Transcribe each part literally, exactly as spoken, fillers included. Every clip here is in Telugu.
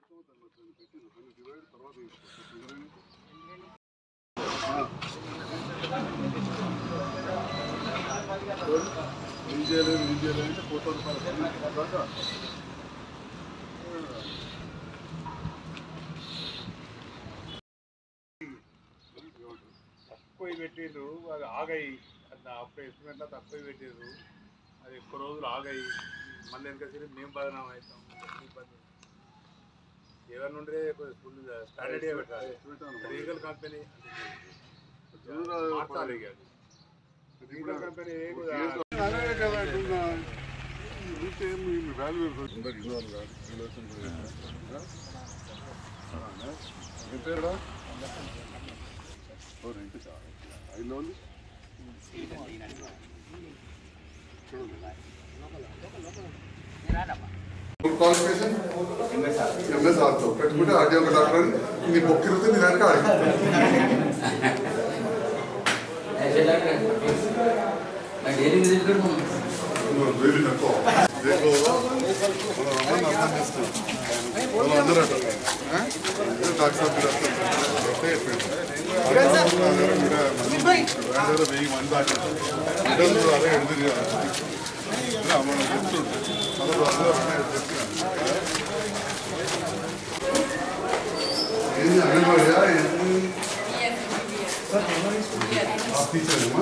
తక్కువ పెట్టిర్రు అది ఆగాయి అప్పుడు ఎస్టిమేట్లో తక్కువ పెట్టిర్రు అది ఎక్కువ రోజులు ఆగాయి మళ్ళీ వెనక మేము బదనాం అవుతాం ఇబ్బంది ఎవరిని ఉండే ఫుల్ స్టాండర్డ్గా పెట్టాలి లీగల్ కంపెనీ మార్చాలి లీగల్ కంపెనీ क्वालिफिकेशन एमएस आतो పెట్టుకుంటే ఆడియో డాక్టర్ ని బొక్కిరుతే నీ దగ్గర ఆడి ऐसे लग रहा है मैं डेली विजिट करता हूं डेली नको देखो మన రమణ అర్థం చేస్తాడు మన అందరూ हैं डॉक्टर साहब भी रहते हैं అందరూ వెయ్యి మంది దాకా ఇద్దరు అదే ఎదురు మనం చెప్తుంటే అందరూ అందరూ ఏంది అంగన్వాడియా ఏంది आप टीचर है मां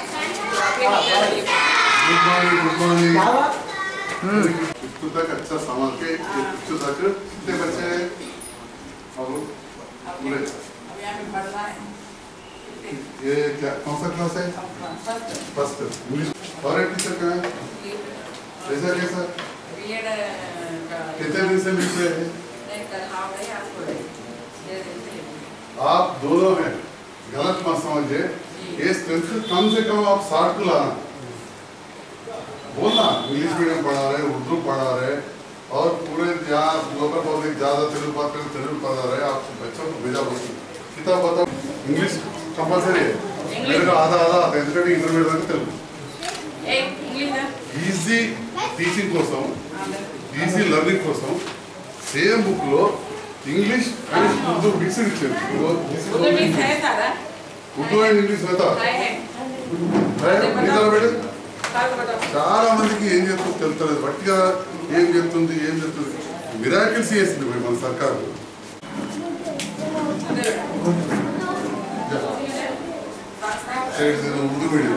good morning good morning school तक अच्छा संभाल के बच्चों तक कितने बच्चे हैं और पूरे अभी हमें पढ़ना है ये क्या कौन सा क्लास है फर्स्ट इंग्लिश और एक टीचर कहाँ है कैसा कैसा बीएड कितने दिन से लिख रहे हैं नहीं कर हाँ भाई आपको आप दोनों हैं गलत मत समझिए ये स्ट्रेंथ कम से कम आप साठ को लाना बोलना इंग्लिश मीडियम पढ़ा रहे उर्दू पढ़ा रहे और पूरे यहाँ लोकल पब्लिक ज़्यादा तेलुगु बात करें तेलुगु पढ़ा रहे आप बच्चों को भेजा बोलते किताब बताओ इंग्लिश कंपल्सरी है मेरे को आधा आधा आता है ఎందుకంటే ఇంటర్మీడియట్ వరకు తెలుగు ఈజీ టీచింగ్ కోసం ఈజీ లెర్నింగ్ కోసం సేమ్ బుక్ లో इंग्लिश और उर्दू मिक्स इच्छेది उर्दू मिक्स है सारा उर्दू एंड इंग्लिश रहता है है నిజాలు బెడ చాలా మందికి ఏం చేస్తుందో తెలుస్తలేదు బట్టిగా ఏం చేస్తుంది ఏం చేస్తుంది మిరాకిల్స్ చేస్తుంది మన సర్కార్ उर्दू मीडियम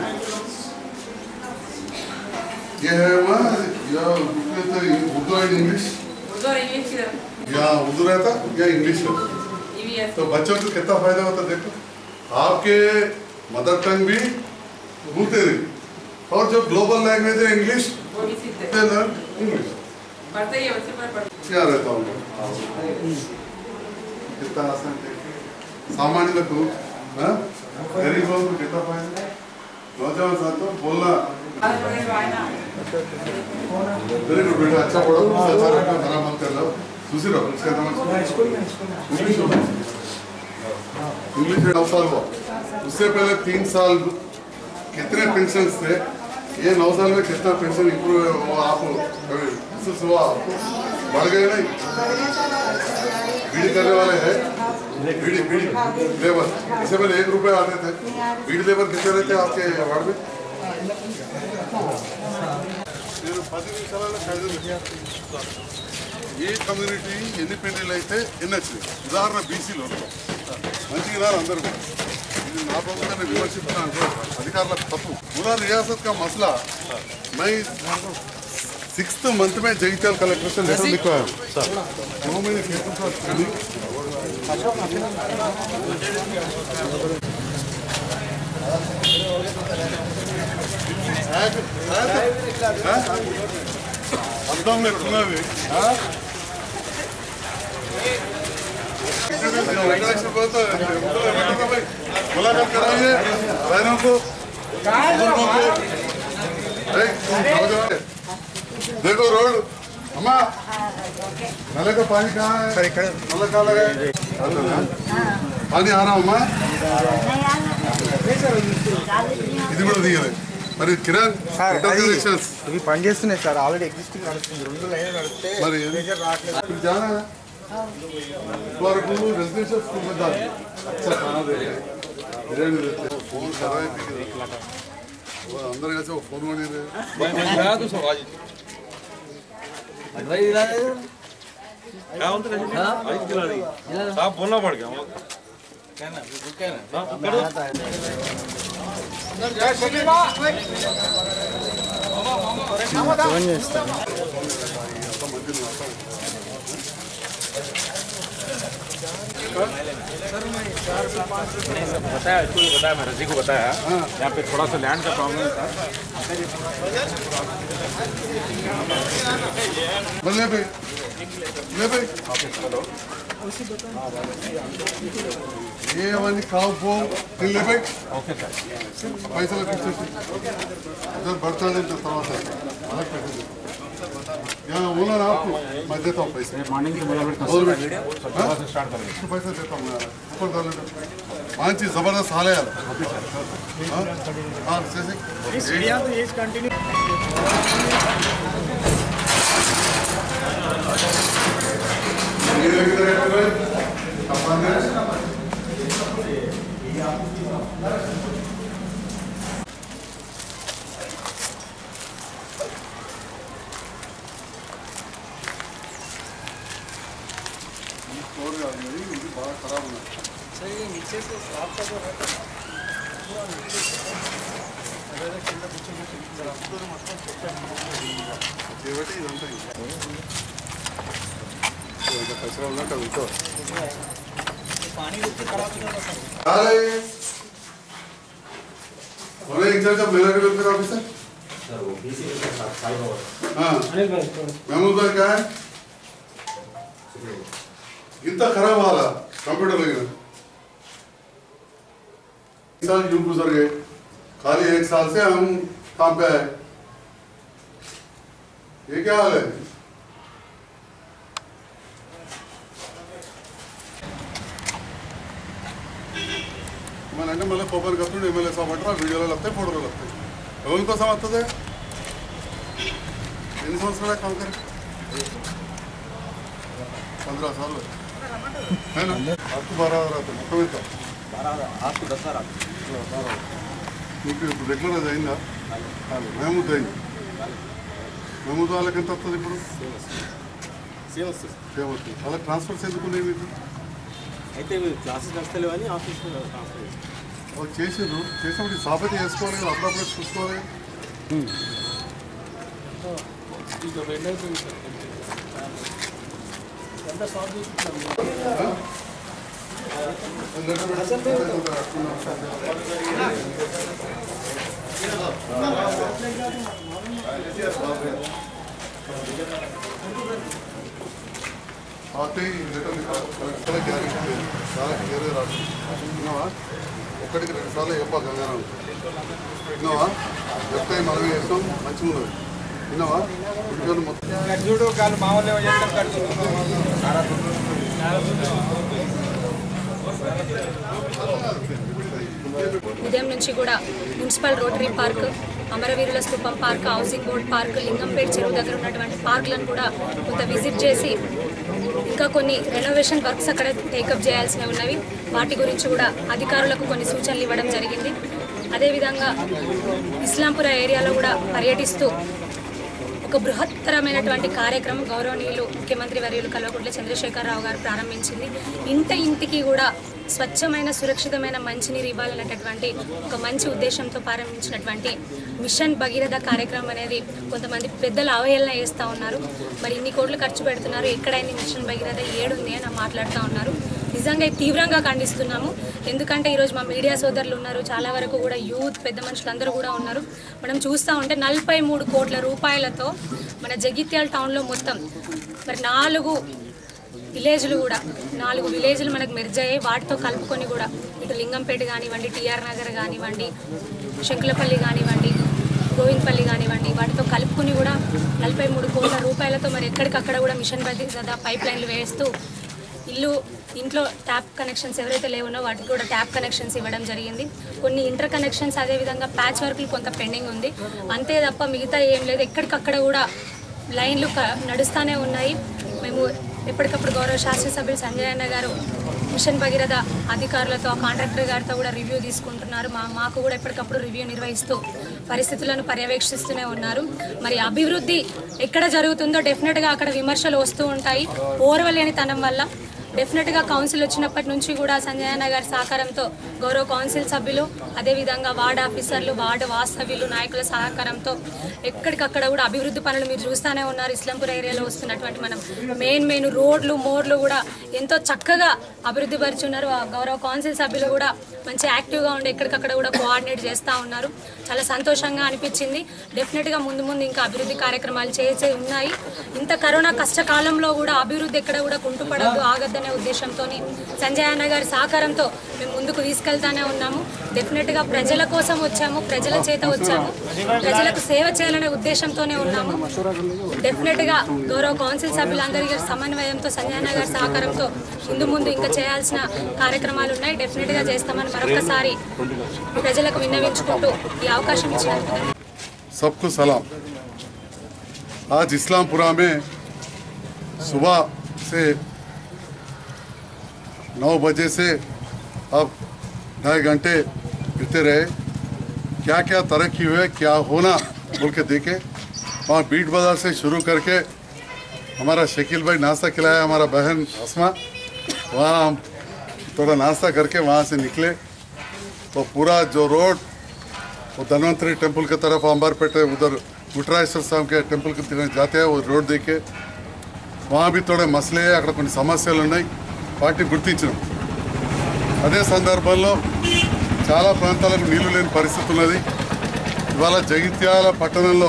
ये है माँ या उर्दू एंड इंग्लिश उर्दू और इंग्लिश या उर्दू रहता या इंग्लिश रहता तो बच्चों को कितना फायदा होता देखो आपके मदर टंग भी भूलते नहीं और जो ग्लोबल लैंग्वेज है इंग्लिश इंग्लिश पढ़ते ही बच्चे पर पढ़ते क्या रहता हूँ कितना आसान सामान्य को गरीबों को कितना फायदा नौजवान साथ तो बोलना वेरी गुड बेटा अच्छा पढ़ो अच्छा रखो खराब मत कर लो दूसरी रहो उसके नाम इंग्लिश इंग्लिश नौ साल हुआ उससे पहले तीन साल कितने पेंशन थे ये नौ साल में कितना पेंशन इम्प्रूव हुआ आपको हुआ आपको बढ़ गए नहीं बीड़ी करने वाले हैं बीड़ी बीड़ी लेबर इससे पहले एक रुपए आते थे बीड़ी लेबर कितने रहते आपके वार्ड में पद निमिषाल ये कम्युनिटी ఎన్ని పెళ్లిళ్ళు అయితే ఎన్ని వచ్చినాయి ఉదాహరణ బీసీలో మంచిగా రారు అందరూ ఇది నా ప్రభుత్వాన్ని విమర్శిస్తున్నాను అధికారులకు తప్పు पूरा रियासत का मसला मैं सिक्स्थ मंथ में जयचाल कलेक्टर से लेटर लिखवाया वो मैंने अब्दम में सुना भी मुलाकात कराइए बहनों को देखो रोड अम्मा नले का पानी कहाँ है नल कहाँ लगा पानी आ रहा अम्मा ఇది కూడా దిగలే మరి కిరణ్ ఇవి పని చేస్తున్నాయి సార్ ఆల్రెడీ ఎగ్జిస్టింగ్ నడుస్తుంది రెండు లైన్ నడిస్తే మరి రావట్లేదు जाना है वరకు रेजिडेंशियल स्कूल में डाल अच्छा खाना दे बिरयानी देते फोन कराए वो अंदर कैसे वो फोन बनी रहे मैं मैं गया तो सो आज भाई इला क्या होता है आज खिला दी साहब बोलना पड़ गया कहना कहना करो अंदर जय शर्मा मामा मामा फोन చేస్తాను बताया इसको बताया मैं रजी को बताया यहाँ पे थोड़ा सा लैंड का प्रॉब्लम था ले भाई ले भाई ये वाली खाओ वो ले भाई ओके सर पैसा लगे इधर बढ़ता है तो तरह से अलग पैसे यहाँ बोला ना आपको मैं देता हूँ पैसे मॉर्निंग से मेरा बोल बेटा सुबह से स्टार्ट करेंगे इसको पैसा देता हूँ मैं ऊपर डाल लेता पाँच चीज जबरदस्त हाल है यार हाँ हाँ जैसे सीढ़ियां तो ये कंटिन्यू ये किधर है भाई अपन ने बहुत खराब होना सही है नीचे से आपका जो है पूरा नीचे से अगर కింద कुछ कुछ तो मतलब देवटी इదంతా ఇది కసరా ఉన్నట్టు ఉంటో पानी रुक के खराब हो जाता है अरे बोले इंचार्ज ऑफ मेलर वेलफेयर ऑफिसर सर वो बीसी के साथ साइड और हां महमूद भाई क्या है इतना खराब हाल है कंप्यूटर लगे साल यूं गुजर गए खाली एक साल से हम काम पे आए ये क्या हाल है मैंने मतलब खबर करते हैं एमएलए साहब अठारह वीडियो लगते हैं फोटो लगते हैं लोगों को समझते हैं इन संवत्सराला काम कर पंद्रह साल है ना आपको बारह आ रहा था कविता आपको दस बार మీకు ఇప్పుడు రెగ్యులర్ అయిందా మహమూద్ అయింది మహమూద్ వాళ్ళకి ఎంత వస్తుంది ఇప్పుడు సేమ్ వస్తుంది సేమ్ వస్తుంది వాళ్ళకి ట్రాన్స్ఫర్స్ ఎందుకున్నాయి మీకు అయితే క్లాసెస్ నడుస్తలేవు అని ఆఫీస్లో ట్రాన్స్ఫర్ చేస్తాం వాళ్ళు చేసిండ్రు చేసినప్పుడు సాపతి చేసుకోవాలి కదా అప్పుడప్పుడు చూసుకోవాలి ఎంత సాల్వ్ చేస్తున్నాం ఆటే లెటర్ కలెక్టర్ గ్యారెంటీ లేదు చాలా క్లియర్గా రాస్తున్నావా ఒక్కడికి రెండు సార్లు చెప్పా గంగారావు విన్నావా చెప్తే మనం చేస్తాం మంచిగా ఉన్నది విన్నావా ఉద్యోగం మొత్తం చూడు కాళ్ళు మా వాళ్ళు ఉదయం నుంచి కూడా మున్సిపల్ రోటరీ పార్క్ అమరవీరుల స్తూపం park housing board park Lingampet చెరువు దగ్గర ఉన్నటువంటి పార్కులను కూడా కొంత విజిట్ చేసి ఇంకా కొన్ని రెనోవేషన్ వర్క్స్ అక్కడ టేకప్ చేయాల్సినవి ఉన్నవి వాటి గురించి కూడా అధికారులకు కొన్ని సూచనలు ఇవ్వడం జరిగింది. అదేవిధంగా ఇస్లాంపుర ఏరియాలో కూడా పర్యటిస్తూ ఒక బృహత్తరమైనటువంటి కార్యక్రమం గౌరవనీయులు ముఖ్యమంత్రి వర్యులు కల్వకుంట్ల చంద్రశేఖరరావు గారు ప్రారంభించింది. ఇంట ఇంటికి కూడా స్వచ్ఛమైన సురక్షితమైన మంచినీరు ఇవ్వాలనేటటువంటి ఒక మంచి ఉద్దేశంతో ప్రారంభించినటువంటి మిషన్ భగీరథ కార్యక్రమం అనేది కొంతమంది పెద్దలు అవహేళన చేస్తూ ఉన్నారు. మరి ఇన్ని కోట్లు ఖర్చు పెడుతున్నారు, ఎక్కడైనా మిషన్ భగీరథ ఏడుంది అని మాట్లాడుతూ ఉన్నారు. నిజంగా తీవ్రంగా ఖండిస్తున్నాము. ఎందుకంటే ఈరోజు మా మీడియా సోదరులు ఉన్నారు, చాలా వరకు కూడా యూత్ పెద్ద మనుషులందరూ కూడా ఉన్నారు. మనం చూస్తూ ఉంటే నలభై మూడు కోట్ల రూపాయలతో మన జగిత్యాల టౌన్లో మొత్తం మరి నాలుగు విలేజ్లు కూడా నాలుగు విలేజ్లు మనకు మెర్జ్ అయ్యాయి. వాటితో కలుపుకొని కూడా ఇటు లింగంపేట కానివ్వండి, టీఆర్ నగర్ కానివ్వండి, శంకులపల్లి కానివ్వండి, గోవిందపల్లి కానివ్వండి, వాటితో కలుపుకొని కూడా నలభై మూడు కోట్ల రూపాయలతో మరి ఎక్కడికక్కడ కూడా మిషన్ భగీరథ పైప్ లైన్లు వేస్తూ ఇల్లు ఇంట్లో ట్యాప్ కనెక్షన్స్ ఎవరైతే లేవునో వాటికి కూడా ట్యాప్ కనెక్షన్స్ ఇవ్వడం జరిగింది. కొన్ని ఇంటర్ కనెక్షన్స్ అదేవిధంగా ప్యాచ్ వర్క్లు కొంత పెండింగ్ ఉంది, అంతే తప్ప మిగతా ఏం లేదు. ఎక్కడికక్కడ కూడా లైన్లు నడుస్తూనే ఉన్నాయి. మేము ఎప్పటికప్పుడు గౌరవ శాసనసభ్యులు సంజయ్ అన్న గారు మిషన్ భగీరథ అధికారులతో కాంట్రాక్టర్ గారితో కూడా రివ్యూ తీసుకుంటున్నారు. మా మాకు కూడా ఎప్పటికప్పుడు రివ్యూ నిర్వహిస్తూ పరిస్థితులను పర్యవేక్షిస్తూనే ఉన్నారు. మరి అభివృద్ధి ఎక్కడ జరుగుతుందో డెఫినెట్గా అక్కడ విమర్శలు వస్తూ ఉంటాయి. ఓర్వలేనితనం వల్ల డెఫినెట్గా కౌన్సిల్ వచ్చినప్పటి నుంచి కూడా సంజయ్ అన్న గారి సహకారంతో గౌరవ కౌన్సిల్ సభ్యులు అదేవిధంగా వార్డు ఆఫీసర్లు వార్డు వాస్తవ్యులు నాయకుల సహకారంతో ఎక్కడికక్కడ కూడా అభివృద్ధి పనులు మీరు చూస్తూనే ఉన్నారు. ఇస్లాంపూర్ ఏరియాలో వస్తున్నటువంటి మనం మెయిన్ మెయిన్ రోడ్లు మోర్లు కూడా ఎంతో చక్కగా అభివృద్ధి పరిచున్నారు. గౌరవ కౌన్సిల్ సభ్యులు కూడా మంచి యాక్టివ్గా ఉండి ఎక్కడికక్కడ కూడా కోఆర్డినేట్ చేస్తూ ఉన్నారు. చాలా సంతోషంగా అనిపించింది. డెఫినెట్గా ముందు ముందు ఇంకా అభివృద్ధి కార్యక్రమాలు చేసే ఉన్నాయి. ఇంత కరోనా కష్టకాలంలో కూడా అభివృద్ధి ఎక్కడ కూడా కుంటుపడద్దు ఆగద్దనే ఉద్దేశంతో సంజయ్ అన్న గారి సహకారంతో మేము ముందుకు తీసుకెళ్తానే ఉన్నాము. డెఫినెట్గా ప్రజల కోసం వచ్చాము, ప్రజల చేత వచ్చాము, ప్రజలకు సేవ చేయాలనే ఉద్దేశంతోనే ఉన్నాము. డెఫినెట్గా గౌరవ కౌన్సిల్ సభ్యులందరి సమన్వయంతో సంజయ్ అన్న గారి సహకారంతో ముందు ముందు ఇంకా చేయాల్సిన కార్యక్రమాలు ఉన్నాయి. డెఫినెట్గా చేస్తామని మరొకసారి ప్రజలకు విన్నవించుకుంటూ ఈ అవకాశం ఇచ్చినందుకు सबको सलाम। आज इस्लामपुरा में सुबह से नौ बजे से अब ढाई घंटे बीते रहे, क्या क्या तरक्की हुए क्या होना बोल के देखे। वहाँ बीट बाजार से शुरू करके हमारा शकील भाई नाश्ता खिलाया, हमारा बहन असमा, वहाँ हम थोड़ा नाश्ता करके वहाँ से निकले तो पूरा जो रोड वो धन्वंतरी टेम्पल की तरफ अंबारपेटे उधर गुटराजेश्वर स्वामी के टेम्पल की तरफ जाते हैं, वो रोड देखे वहाँ भी थोड़े मसले अక్కడ కొన్ని సమస్యలు ఉన్నాయి, వాటిని గుర్తించాం. అదే సందర్భంలో చాలా ప్రాంతాలకు నీళ్లు లేని పరిస్థితి ఉన్నది. ఇవాళ జగిత్యాల పట్టణంలో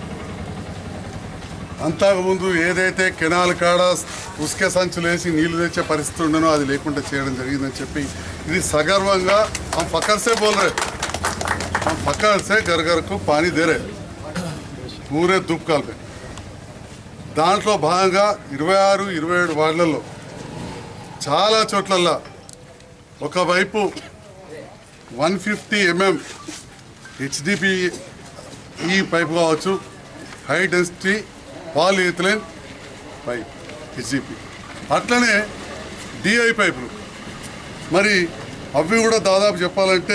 అంతకుముందు ఏదైతే కెనాల్ కాడ ఉసుకే సంచులు వేసి నీళ్లు తెచ్చే పరిస్థితి ఉండనో అది లేకుండా చేయడం జరిగిందని చెప్పి ఇది సగర్వంగా हम फखर से बोल रहे, हम फखर से घर घर को पानी दे रहे पूरे दुःఖాల पे. దాంట్లో భాగంగా ఇరవై ఆరు ఇరవై ఏడు వార్డులలో చాలా చోట్లల్లో ఒకవైపు one fifty mm HDP E pipe కావచ్చు, high density polyethylene pipe HDP, అట్లనే డిఐ పైపులు. మరి అవి కూడా దాదాపు చెప్పాలంటే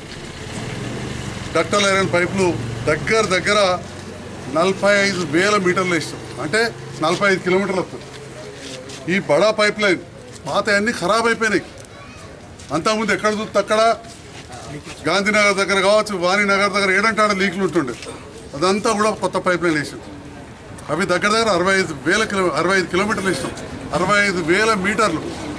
డక్టల్ ఐరన్ పైపులు దగ్గర దగ్గర నలభై ఐదు వేల మీటర్లు ఇష్టం, అంటే నలభై ఐదు కిలోమీటర్లు వస్తుంది. ఈ బడా పైప్ లైన్ పాత అన్నీ ఖరాబ్ అయిపోయినాయి. అంతకుముందు ఎక్కడ చూస్తే అక్కడ గాంధీనగర్ దగ్గర కావచ్చు, వాణినగర్ దగ్గర ఏడంటాడ లీకులు ఉంటుండే, అదంతా కూడా కొత్త పైప్ లైన్ వేసాం. అవి దగ్గర దగ్గర అరవై ఐదు వేల కిలో అరవై ఐదు కిలోమీటర్లు ఇష్టం, అరవై ఐదు వేల మీటర్లు.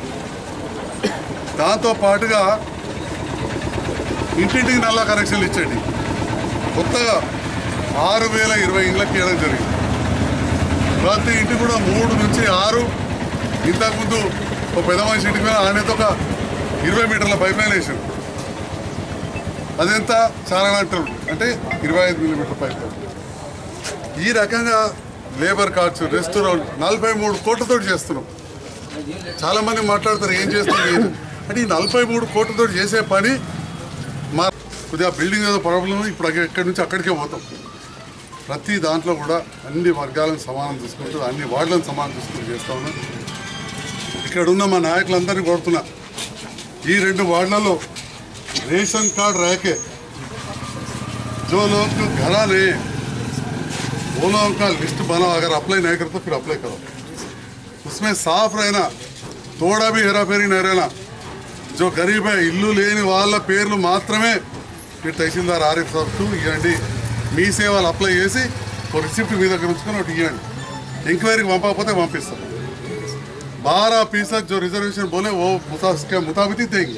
దాంతో పాటుగా ఇంటింటికి నల్లా కనెక్షన్లు ఇచ్చేటి కొత్తగా ఆరు వేల ఇరవై ఇళ్ళకి ఇవ్వడం జరిగింది. ప్రతి ఇంటి కూడా మూడు నుంచి ఆరు, ఇంతకుముందు ఒక పెద్ద మనిషి ఇంటికి మీద ఆయనతో ఒక ఇరవై మీటర్ల పైప్ లైన్ వేసాడు. అదెంత చాలా అంటారు అంటే ఇరవై ఐదు మిల్లీమీటర్ పైప్ లైన్. ఈ రకంగా లేబర్ కార్డ్స్ రెస్టారెంట్ నలభై మూడు కోట్లతో చేస్తున్నాం. చాలామంది మాట్లాడతారు ఏం చేస్తుంది అంటే ఈ నలభై మూడు కోట్లతో చేసే పని మా కొద్దిగా బిల్డింగ్ ఏదో ప్రాబ్లం, ఇప్పుడు ఎక్కడి నుంచి అక్కడికే పోతాం. ప్రతి దాంట్లో కూడా అన్ని వర్గాలను సమానం చూసుకుంటూ అన్ని వార్డులను సమానం చూసుకుంటూ చేస్తూ ఉన్నాం. ఇక్కడ ఉన్న మా నాయకులందరినీ కోరుతున్నా, ఈ రెండు వార్డులలో रेशन कार्ड रह के जो लोग घरा नहीं वो लोगों का लिस्ट बनाओ, अगर अप्लाई नहीं करते फिर अप्लाई करो. उसमें साफ रहना, थोड़ा भी हेरा फेरी नहीं रहना. जो गरीब है इल्लू लेनी వాళ్ళ పేర్లు మాత్రమే మీరు తహసీల్దార్ ఆరిఫ్ సాబ్కు ఇవ్వండి. మీ సేవలు అప్లై చేసి ఒక రిసిప్ట్ మీ దగ్గర ఉంచుకొని ఒకటి ఇవ్వండి. ఎంక్వైరీకి పంపకపోతే పంపిస్తాం. बारह फीसद जो रिजर्वेशन बोले वो उसके मुताबिक ही देंगे.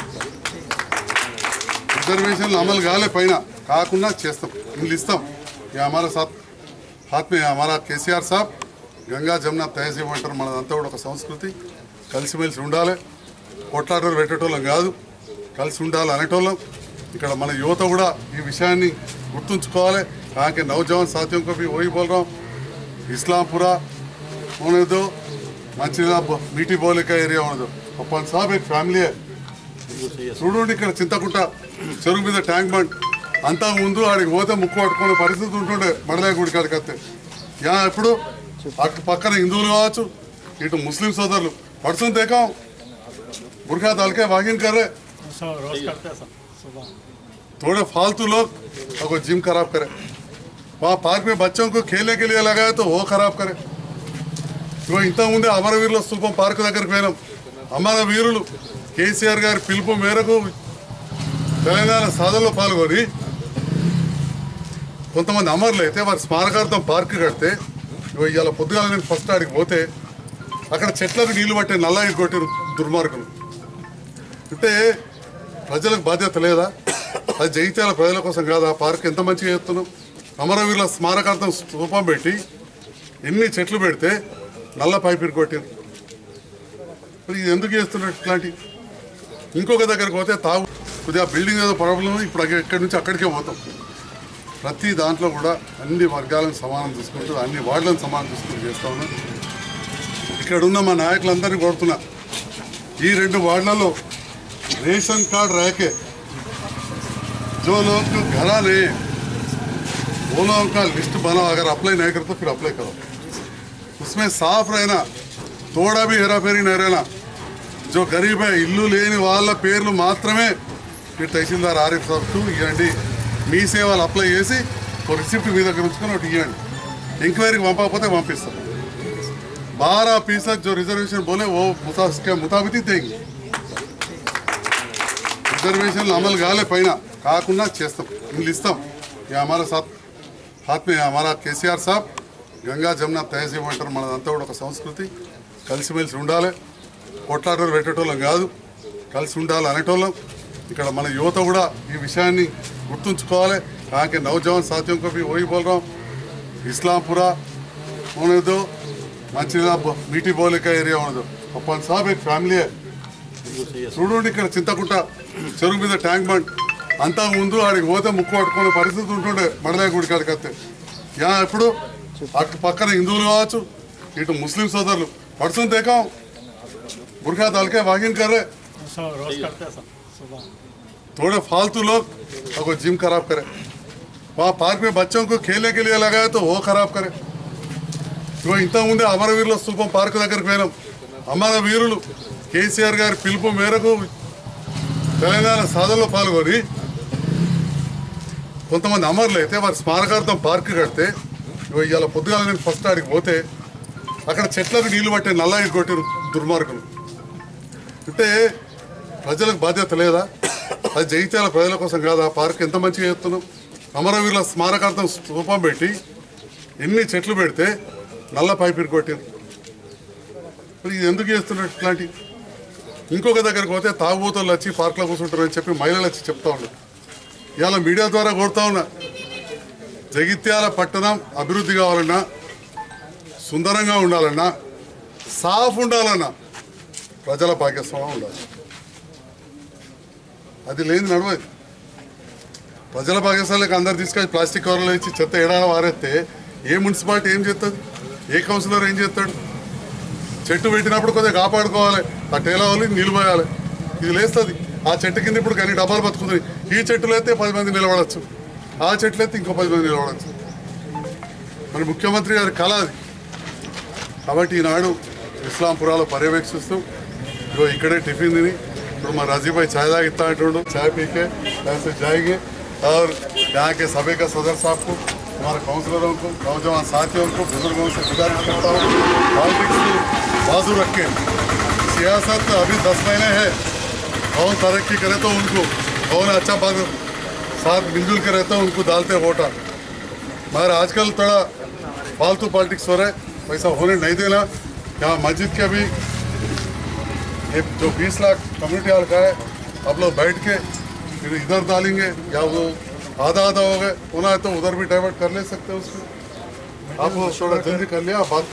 रिजर्वेशन अमल काले पैना काकुन्ना చేస్తాం, ఇల్లు ఇస్తాం. ये हमारे साथ हाथ में हमारा కేసీఆర్ साहब గంగా జమున తహసీల్ అంటారు. మనదంతా కూడా ఒక సంస్కృతి, కలిసిమెలిసి ఉండాలి, కొట్లాటలు పెట్టేటోళ్ళం కాదు, కలిసి ఉండాలి అనేటోళ్ళం. ఇక్కడ మన యువత కూడా ఈ విషయాన్ని గుర్తుంచుకోవాలి. కాకి నౌజవాన్ साथियों को भी वही बोल रहा हूँ, इस्लामपुरा होने दो, మంచిగా మీటి బౌలిక ఏరియా ఉండదు. పప్పన్ సాబ్ एक ఫ్యామిలీ చూడండి. ఇక్కడ చింతకుంట చెరువు మీద ట్యాంక్ బండ్ అంతా ముందు ఆడికి పోతే ముక్కు పట్టుకునే పరిస్థితి ఉంటుండే. మడలే గుడి కాడికి వస్తే యా ఇప్పుడు అటు పక్కన హిందువులు కావచ్చు, इటు मुस्लिम सोदरुలు परसों देखा बुरखा डाल के वॉकिंग कर रहे रोज करते हैं सब सुबह। थोड़े फालतू लोग अगर जिम खराब करे वहाँ पार्क में बच्चों को खेलने के लिए लगाए तो वो खराब करे तो इंत मुंदे అమరవీరుల స్థూపం పార్క్ దగ్గరికి పోయినాం అమరవీరులు కేసీఆర్ గారి పిలుపు మేరకు తెలంగాణ సాధనలో పాల్గొని కొంతమంది అమరులు అయితే వారి స్మారకార్థం పార్క్ కడితే ఇవాళ పొద్దుగాల నేను ఫస్ట్ ఆడికి పోతే అక్కడ చెట్లకు నీళ్లు పట్టే నల్లాయి కొట్టిరు దుర్మార్గులు అంటే ప్రజలకు బాధ్యత లేదా అది జగిత్యాల ప్రజల కోసం కాదా పార్క్ ఎంత మంచిగా చేస్తున్నాం అమరవీరుల స్మారకార్థం స్థూపం పెట్టి ఎన్ని చెట్లు పెడితే నల్ల పైపిరి కొట్టిరు మరి ఇది ఎందుకు చేస్తున్నట్టు ఇట్లాంటి ఇంకొక దగ్గరికి పోతే తాగు కొద్దిగా బిల్డింగ్ ఏదో ప్రాబ్లం ఇప్పుడు ఇక్కడి నుంచి అక్కడికే పోతాం ప్రతి దాంట్లో కూడా అన్ని వర్గాలను సమానం చూసుకుంటూ అన్ని వార్డులను సమానం చూసుకుంటూ చేస్తా ఉన్నాం ఇక్కడ ఉన్న మా నాయకులందరినీ కోరుతున్నా ఈ రెండు వార్డులలో रेशन कार्ड रह के जो लोग को घरा नहीं वो लोगों का लिस्ट बनाओ अगर अप्लाई नहीं करते फिर अप्लाई करो उसमें साफ रहना थोड़ा भी हेरा फेरी नहीं रहना जो गरीब है इल्लू लेनी वाला పేర్లు మాత్రమే फिर तहसीलदार आरिफ साहब को इव्వండి మీ సేవలు అప్లై చేసి ఒక రిసిప్ట్ మీ దగ్గర ఉంచుకొని ఒకటి ఇవ్వండి ఎంక్వైరీకి పంపకపోతే పంపిస్తాం बारह फीसद जो रिजर्वेशन बोले वो उसके मुताबिक ही देंगे रिजर्वेशन अमल काले पैन काकुंडा चेस्ताम इल्लु इस्ताम ये हमारे साथ हाथ में हमारा केसीआर साहब गंगा जमुना तहसीब अंटाరు మనదంతా కూడా ఒక సంస్కృతి కలిసిమెలిసి ఉండాలి కొట్లాటలు పెట్టేటోళ్ళం కాదు కలిసి ఉండాలి అనేటోళ్ళం ఇక్కడ మన యువత కూడా ఈ విషయాన్ని గుర్తుంచుకోవాలి కాకి నౌజవాన్ साथियों को भी वही बोल रहा हूं इस्लामपुरा होने दो మంచిగా మీటి బోలిక ఏరియా ఉండదు अपन साहब एक फैमिली है చూడండి ఇక్కడ చింతకుంట చెరువు మీద ట్యాంక్ బండ్ అంతా ముందు ఆడికి పోతే ముక్కు పట్టుకునే పరిస్థితి ఉంటుండే మడలే గుడి కాడికి వస్తే యా ఇప్పుడు అటు పక్కన హిందువులు కావచ్చు ఇటు ముస్లిం సోదరులు परसों देखा बुरखा डाल के वॉकिंग कर रहे रोज करते हैं सब सुबह। थोड़े फालतू लोग अगर जिम खराब करे वहाँ पार्क में बच्चों को खेलने के लिए लगाए तो वो खराब करे तो इंत मुंदे అమరవీరుల స్థూపం పార్క్ దగ్గరికి పోయినాం అమరవీరులు కేసీఆర్ గారి పిలుపు మేరకు తెలంగాణ సాధనలో పాల్గొని కొంతమంది అమరులు అయితే వారి స్మారకార్థం పార్క్ కడితే ఇవాళ పొద్దుగాల నేను ఫస్ట్ ఆడికి పోతే అక్కడ చెట్లకు నీళ్లు పట్టే నల్లాయి కొట్టిరు దుర్మార్గులు అంటే ప్రజలకు బాధ్యత లేదా అది జగిత్యాల ప్రజల కోసం కాదా పార్క్ ఎంత మంచిగా చేస్తున్నాం అమరవీరుల స్మారకార్థం స్థూపం పెట్టి ఎన్ని చెట్లు పెడితే నల్ల పైపిరి కొట్టిరు మరి ఇది ఎందుకు చేస్తున్నట్టు ఇట్లాంటి ఇంకొక దగ్గరికి పోతే తాగుబోతులు వచ్చి పార్క్లో కూర్చుంటారు అని చెప్పి మహిళలు వచ్చి చెప్తా ఉన్నారు ఇవాళ మీడియా ద్వారా కోరుతా ఉన్నా జగిత్యాల పట్టణం అభివృద్ధి కావాలన్నా సుందరంగా ఉండాలన్నా సాఫ్ ఉండాలన్నా ప్రజల భాగస్వామ్యం ఉండాలి అది లేని నడవదు ప్రజల భాగస్వామ్యాలకు అందరు తీసుకొని ప్లాస్టిక్ కవర్లో ఇచ్చి చెత్త ఏడాది వారేస్తే ఏ మున్సిపాలిటీ ఏం చేస్తుంది ఏ కౌన్సిలర్ ఏం చేస్తాడు చెట్టు పెట్టినప్పుడు కొద్దిగా కాపాడుకోవాలి ఆ టేలా వాళ్ళు నిలబోయాలి ఇది లేస్తుంది ఆ చెట్టు కింద ఇప్పుడు కానీ డబ్బాలు బతుకుతుంది ఈ చెట్టులో అయితే పది మంది నిలబడచ్చు ఆ చెట్లు అయితే ఇంకో పది మంది నిలబడచ్చు మరి ముఖ్యమంత్రి గారి కళ అది కాబట్టి ఈనాడు ఇస్లాంపురాలో పర్యవేక్షిస్తూ ఇగో ఇక్కడే టిఫిన్ తిని ఇప్పుడు మా रजी भाई चाय दागिता अंटू चाय पी के ऐसे जाएंगे और यहाँ के सभी का सदर साहब को हमारे काउंसलरों को नौजवान साथियों को बुजुर्गों से गुजारिश करता हूँ पॉलिटिक्स की बाजू रख के सियासत अभी दस महीने है कौन तरक्की करे तो उनको कौन अच्छा बात साथ मिलजुल के रहता है उनको डालते वोटा मगर आजकल थोड़ा फालतू पॉलिटिक्स हो रहा है वैसा होने नहीं देना यहाँ मस्जिद के भी ये जो बीस लाख कम्युनिटी हॉल का है आप लोग बैठ के फिर इधर डालेंगे या वो आधा आधा हो गए होना है तो उधर भी डाइवर्ट कर ले सकते हैं उसमें आप थोड़ा जल्दी कर लिया बात